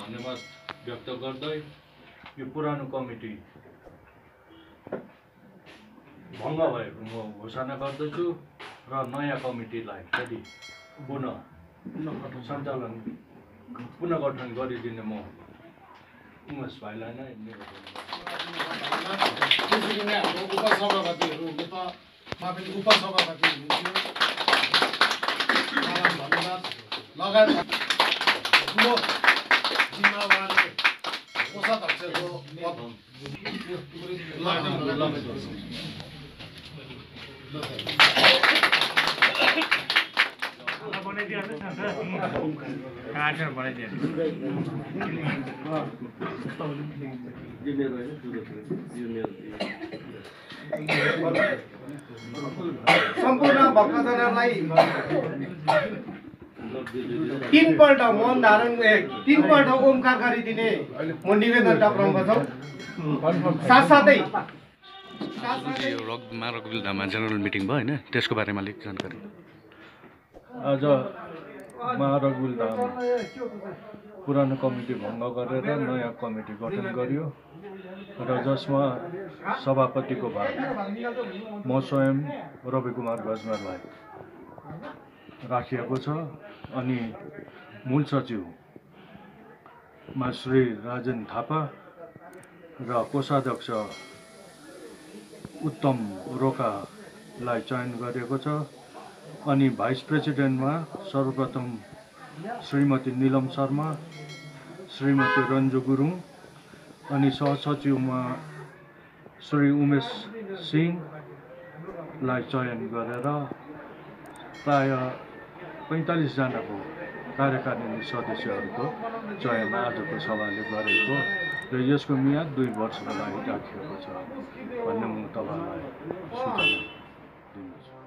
धन्यवाद व्यक्त गर्दै यो पुरानो कमिटी भङ्ग भएको म घोषणा गर्दछु र नयाँ कमिटीलाई फेरि पुनर्गठन गरिदिने म उमेश भाइलाई नै निवेदन त्यसरी नै हाम्रो उपसभापतिहरू उपसभापति हुनुहुन्थ्यो धन्यवाद लगायत ठुलो जिम्मावारले कोषाध्यक्षको सम्पूर्ण भक्तजनलाई तीनपल्ट मौन धारण तीनपल्ट ओमकार गरिदिने म निवेदन टक्राउँदछु साथसाथै रकबिल धाममा जेनरल मिटिङ भयो हैन त्यसको बारेमा अलिक जानकारी आज रकबिल धाम पुरानो कमिटी भङ्ग गरेर नयाँ कमिटी गठन गरियो र जसमा सभापतिको भाग म स्वयं रवि कुमार गजमेरलाई राखिएको छ अनि मूल सचिवमा श्री राजेन थापा र कोषाध्यक्ष उत्तम रोकालाई चयन गरिएको छ अनि भाइस प्रेसिडेन्टमा सर्वप्रथम श्रीमती नीलम शर्मा श्रीमती रन्जु गुरुङ अनि सहसचिवमा श्री उमेश सिंहलाई चयन गरेर प्राय 45 जनाको कार्यकारिणी सदस्यहरूको चयन आजको सभाले गरेको र यसको मियाद 2 वर्षको लागि राखिएको छ भन्ने म तपाईलाई सूचना दिन्छु।